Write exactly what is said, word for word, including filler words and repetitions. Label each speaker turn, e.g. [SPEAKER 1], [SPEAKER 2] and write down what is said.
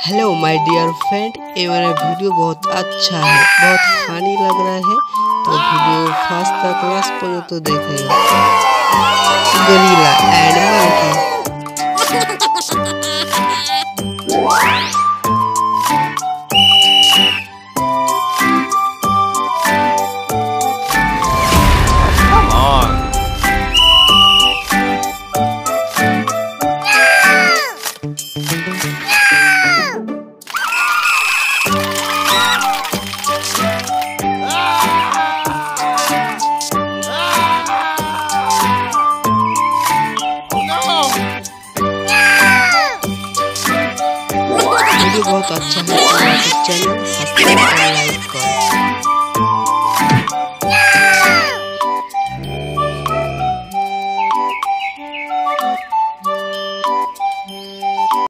[SPEAKER 1] Hello my dear friend, ये मेरा video बहुत अच्छा है, बहुत फनी लग रहा है तो वीडियो फर्स्ट तक लास्ट पर तो देखेगा। Gorilla and monkey. बहुत अच्छा है, चैनल सब्सक्राइब और लाइक करो।